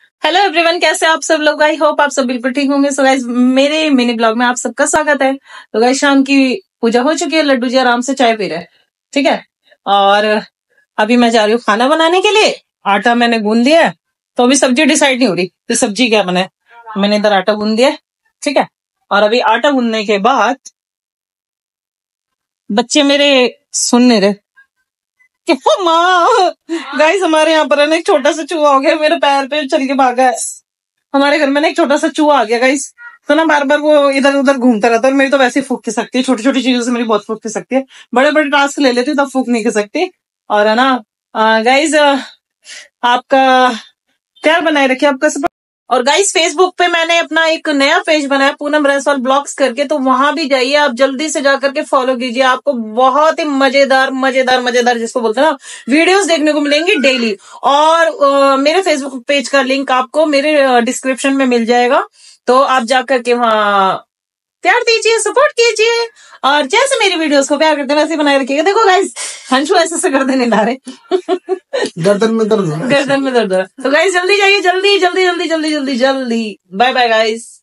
Hello everyone, कैसे आप सब लोग। आई होप आप सब बिल्कुल ठीक होंगे। सो गाइस, मेरे मिनी ब्लॉग में आप सबका स्वागत है। तो गाइस, शाम की पूजा हो चुकी है, लड्डू जी आराम से चाय पी रहे हैं, ठीक है। और अभी मैं जा रही हूँ खाना बनाने के लिए। आटा मैंने गूंद दिया है, तो अभी सब्जी डिसाइड नहीं हो रही तो सब्जी क्या बनाए। मैंने इधर आटा गूंद दिया है, ठीक है। और अभी आटा गूंदने के बाद बच्चे मेरे सुन नहीं रहे। क्या माँ, गाइस हमारे यहाँ पर है ना एक छोटा सा चूहा हो गया, मेरे पैर पे चल के भागा है। हमारे घर में ना एक छोटा सा चूहा आ गया गाइस, तो ना बार बार वो इधर उधर घूमता रहता है। और मेरी तो वैसे ही फूक की सकती है, छोटी छोटी चीजों से मेरी बहुत फूक की सकती है। बड़े बड़े टास्क ले लेती हूँ तब फूक नहीं कर सकती। और है ना गाइस, आपका प्यार बनाए रखे, आपका सपोर्ट। और गाइस, फेसबुक पे मैंने अपना एक नया पेज बनाया, पूनम रैंसवाल ब्लॉग्स करके, तो वहां भी जाइए आप, जल्दी से जाकर के फॉलो कीजिए। आपको बहुत ही मजेदार मजेदार मजेदार जिसको बोलते हैं ना, वीडियोस देखने को मिलेंगी डेली। और मेरे फेसबुक पेज का लिंक आपको मेरे डिस्क्रिप्शन में मिल जाएगा, तो आप जाकर के वहां प्यार दीजिए, सपोर्ट कीजिए। और जैसे मेरी वीडियोस को प्यार करते हैं वैसे बनाए रखिएगा। देखो गाइस, हंशु ऐसे गर्दन हिला रहे गर्दन में दर्द हो रहा है। गर्दन में दर्द हो रहा है। तो गाइस जल्दी जाइए, जल्दी जल्दी जल्दी जल्दी जल्दी जल्दी। Bye bye guys.